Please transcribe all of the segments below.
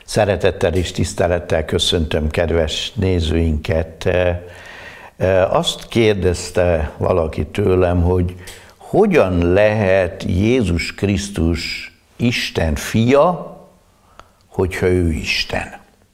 Szeretettel és tisztelettel köszöntöm kedves nézőinket. Azt kérdezte valaki tőlem, hogy hogyan lehet Jézus Krisztus Isten fia, hogyha ő Isten?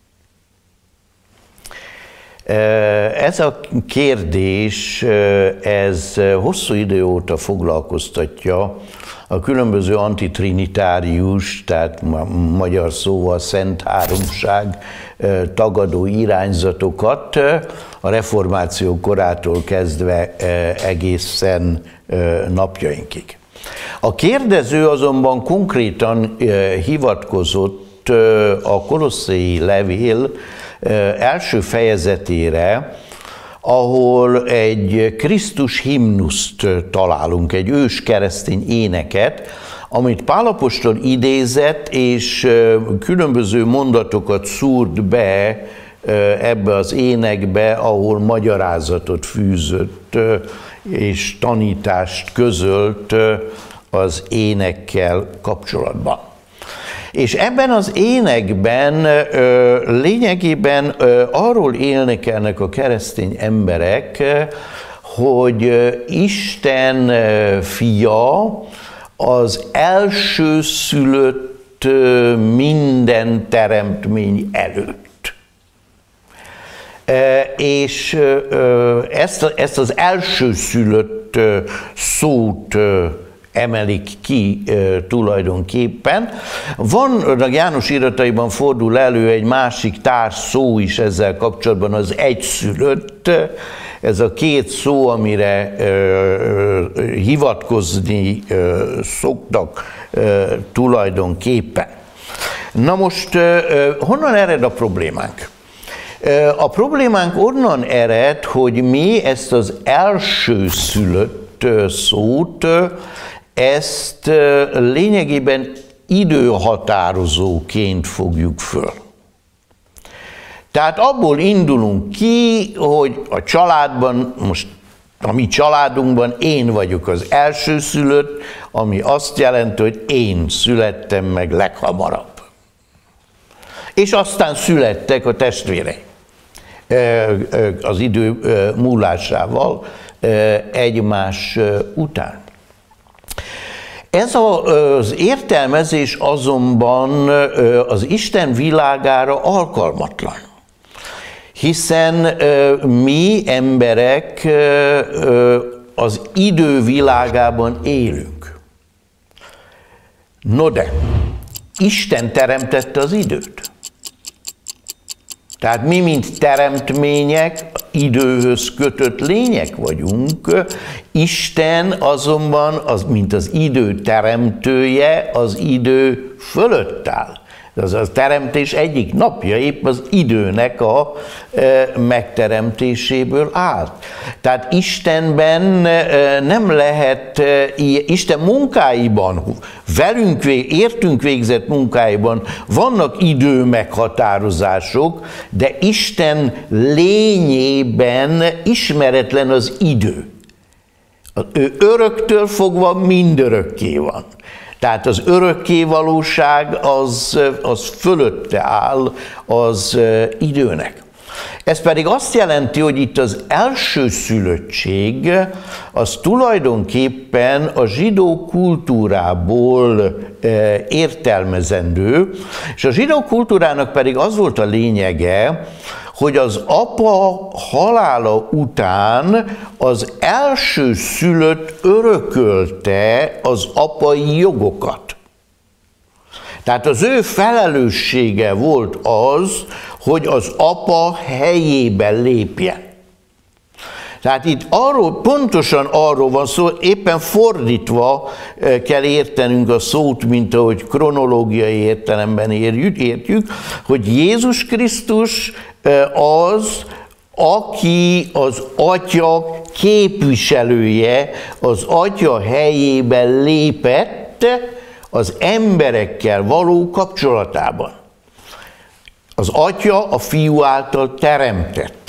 Ez a kérdés, ez hosszú idő óta foglalkoztatja a különböző antitrinitárius, tehát magyar szóval Szent Háromság tagadó irányzatokat, a reformáció korától kezdve egészen napjainkig. A kérdező azonban konkrétan hivatkozott a Kolosszai levél első fejezetére, ahol egy Krisztus himnuszt találunk, egy ős keresztény éneket, amit Pál apostol idézett, és különböző mondatokat szúrt be ebbe az énekbe, ahol magyarázatot fűzött és tanítást közölt az énekkel kapcsolatban. És ebben az énekben lényegében arról énekelnek a keresztény emberek, hogy Isten fia az elsőszülött minden teremtmény előtt. És ezt az elsőszülött szót emelik ki tulajdonképpen. Van, János irataiban fordul elő egy másik társ szó is ezzel kapcsolatban, az egyszülött. Ez a két szó, amire hivatkozni szoktak tulajdonképpen. Na most honnan ered a problémánk? A problémánk onnan ered, hogy mi ezt az elsőszülött szót, ezt lényegében időhatározóként fogjuk föl. Tehát abból indulunk ki, hogy a családban, most a mi családunkban én vagyok az elsőszülött, ami azt jelenti, hogy én születtem meg leghamarabb. És aztán születtek a testvérei az idő múlásával egymás után. Ez az értelmezés azonban az Isten világára alkalmatlan, hiszen mi emberek az idő világában élünk. No de, Isten teremtette az időt. Tehát mi, mint teremtmények, időhöz kötött lények vagyunk, Isten azonban, mint az idő teremtője, az idő fölött áll. Az a teremtés egyik napja épp az időnek a megteremtéséből állt. Tehát Istenben nem lehet, Isten munkáiban, értünk végzett munkáiban vannak idő meghatározások, de Isten lényében ismeretlen az idő. Ő öröktől fogva mindörökké van. Tehát az örökké valóság az fölötte áll az időnek. Ez pedig azt jelenti, hogy itt az elsőszülöttség az tulajdonképpen a zsidó kultúrából értelmezendő, és a zsidó kultúrának pedig az volt a lényege, hogy az apa halála után az elsőszülött örökölte az apai jogokat. Tehát az ő felelőssége volt az, hogy az apa helyébe lépjen. Tehát itt pontosan arról van szó, éppen fordítva kell értenünk a szót, mint ahogy kronológiai értelemben értjük, hogy Jézus Krisztus az, aki az Atya képviselője, az Atya helyében lépett az emberekkel való kapcsolatában. Az Atya a Fiú által teremtett.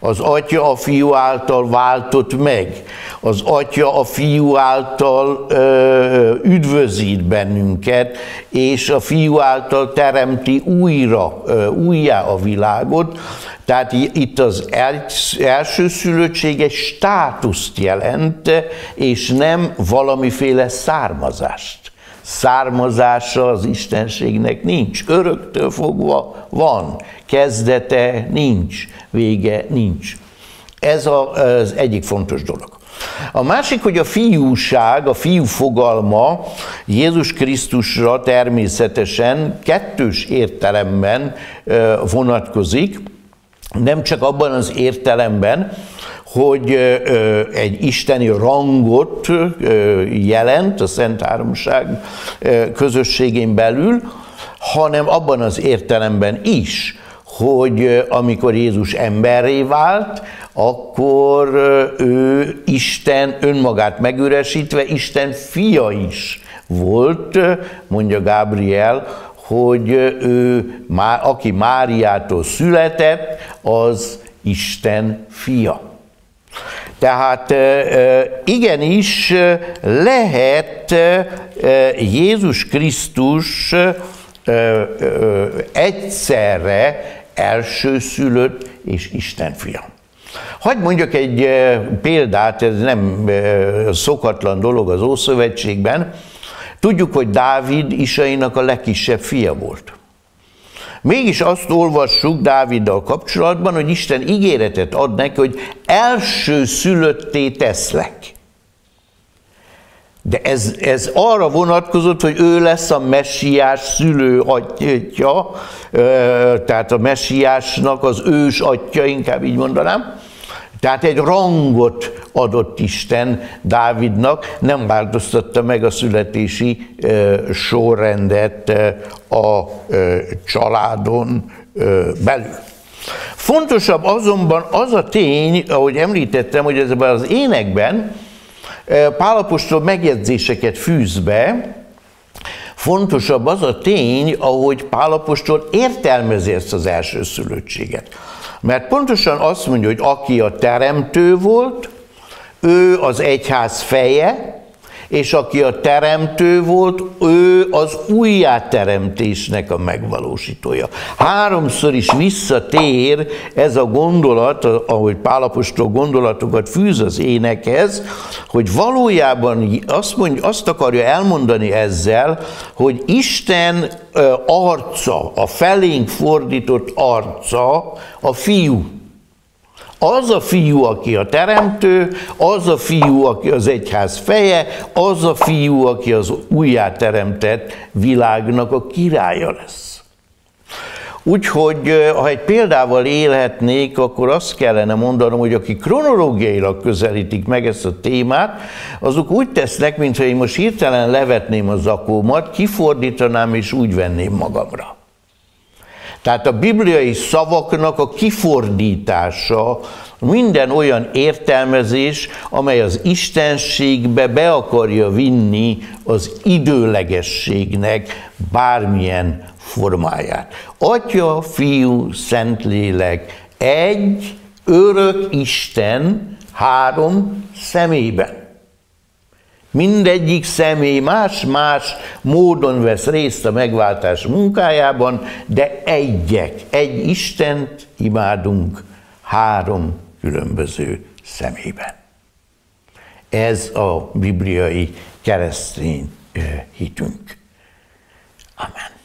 Az Atya a Fiú által váltott meg. Az Atya a Fiú által üdvözít bennünket, és a Fiú által teremti újjá a világot. Tehát itt az elsőszülöttség egy státuszt jelent, és nem valamiféle származást. Származása az istenségnek nincs, öröktől fogva van, kezdete nincs, vége nincs. Ez az egyik fontos dolog. A másik, hogy a fiúság, a fiú fogalma Jézus Krisztusra természetesen kettős értelemben vonatkozik, nem csak abban az értelemben, hogy egy isteni rangot jelent a Szent Háromság közösségén belül, hanem abban az értelemben is, hogy amikor Jézus emberré vált, akkor ő Isten önmagát megüresítve, Isten fia is volt, mondja Gábriel, hogy ő, aki Máriától született, az Isten fia. Tehát igenis lehet Jézus Krisztus egyszerre elsőszülött és Isten fia. Hadd mondjak egy példát, ez nem szokatlan dolog az Ószövetségben. Tudjuk, hogy Dávid Isainak a legkisebb fia volt. Mégis azt olvassuk Dáviddal kapcsolatban, hogy Isten ígéretet ad neki, hogy elsőszülötté teszlek. De ez arra vonatkozott, hogy ő lesz a messiás szülő atya, tehát a messiásnak az ős atya, inkább így mondanám. Tehát egy rangot adott Isten Dávidnak, nem változtatta meg a születési sorrendet a családon belül. Fontosabb azonban az a tény, ahogy említettem, hogy ezben az énekben Pál apostol megjegyzéseket fűz be, fontosabb az a tény, ahogy Pál apostol értelmezi ezt az elsőszülöttséget. Mert pontosan azt mondja, hogy aki a teremtő volt, ő az egyház feje, és aki a teremtő volt, ő az újjáteremtésnek a megvalósítója. Háromszor is visszatér ez a gondolat, ahogy Pál apostol gondolatokat fűz az énekhez, hogy valójában azt akarja elmondani ezzel, hogy Isten arca, a felénk fordított arca a fiú. Az a fiú, aki a teremtő, az a fiú, aki az egyház feje, az a fiú, aki az újjáteremtett világnak a királya lesz. Úgyhogy, ha egy példával élhetnék, akkor azt kellene mondanom, hogy akik kronológiailag közelítik meg ezt a témát, azok úgy tesznek, mintha én most hirtelen levetném a zakómat, kifordítanám és úgy venném magamra. Tehát a bibliai szavaknak a kifordítása minden olyan értelmezés, amely az istenségbe be akarja vinni az időlegességnek bármilyen formáját. Atya, Fiú, Szentlélek, egy örök Isten három személyben. Mindegyik személy más-más módon vesz részt a megváltás munkájában, de egy Istent imádunk három különböző személyben. Ez a bibliai keresztény hitünk. Amen.